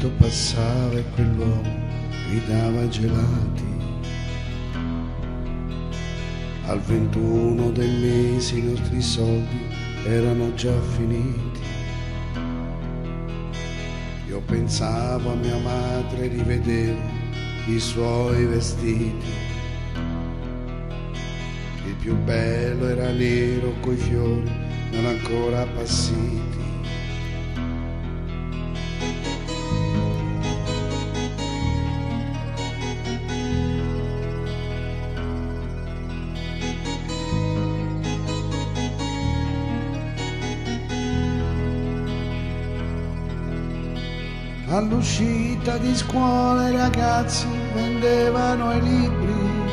vento passava e quell'uomo gridava gelati. Al 21 del mese i nostri soldi erano già finiti. Io pensavo a mia madre, rivedevo i suoi vestiti. Il più bello era nero coi fiori non ancora appassiti. All'uscita di scuola i ragazzi vendevano i libri.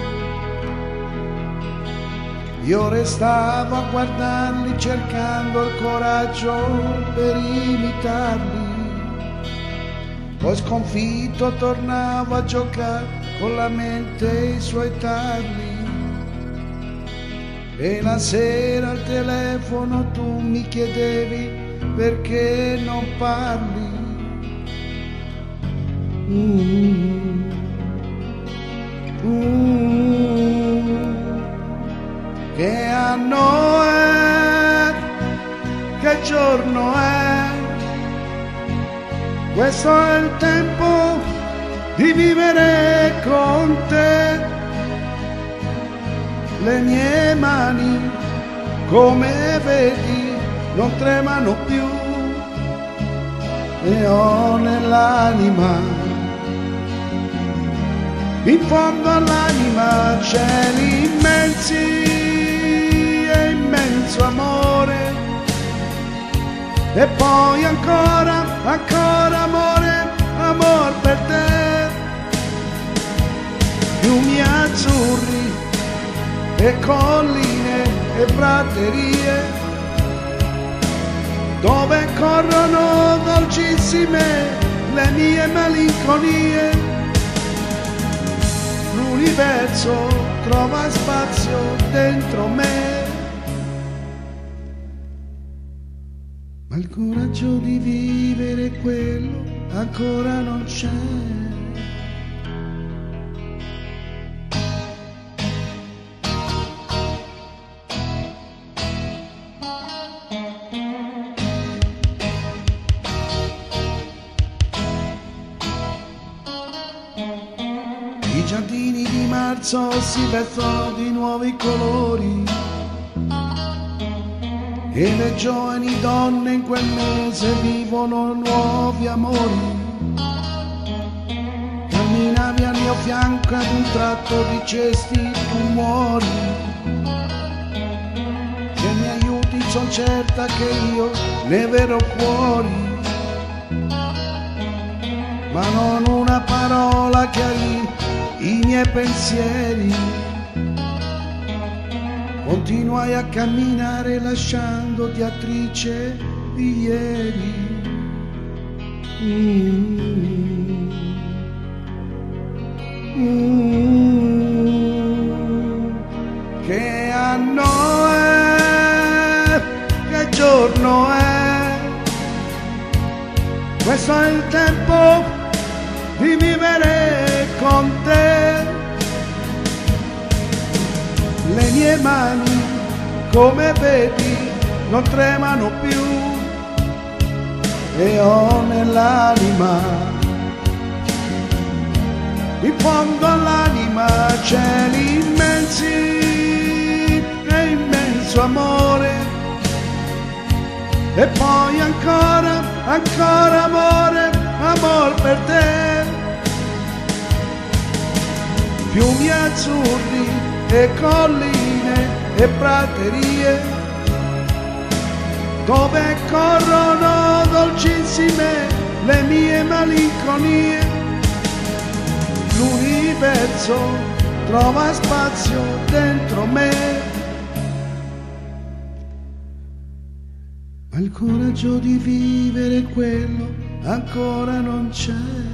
Io restavo a guardarli cercando il coraggio per imitarli. Poi sconfitto tornavo a giocare con la mente e i suoi tarli. E la sera al telefono tu mi chiedevi perché non parli. Che anno è, che giorno è, questo è il tempo di vivere con te. Le mie mani, come vedi, non tremano più e ho nell'anima, in fondo all'anima, cieli immensi e immenso amore. E poi ancora, ancora amore, amor per te. Fiumi azzurri e colline e praterie, dove corrono dolcissime le mie malinconie. L'universo trova spazio dentro me, ma il coraggio di vivere quello ancora non c'è. I giardini di marzo si vestono di nuovi colori e le giovani donne in quel mese vivono nuovi amori. Camminavi al mio fianco, ad un tratto dicesti tu muori. Se mi aiuti son certa che io ne verrò fuori, ma non una parola chiarì i miei pensieri. Continuai a camminare lasciandoti attrice di ieri. Che anno è, che giorno è, questo è il tempo di vivere con te. Le mie mani, come vedi, non tremano più e ho nell'anima, in fondo all'anima, cieli immensi e immenso amore. E poi ancora, ancora amore, amor per te. Fiumi azzurri e colline e praterie, dove corrono dolcissime le mie malinconie. L'universo trova spazio dentro me, ma il coraggio di vivere quello ancora non c'è.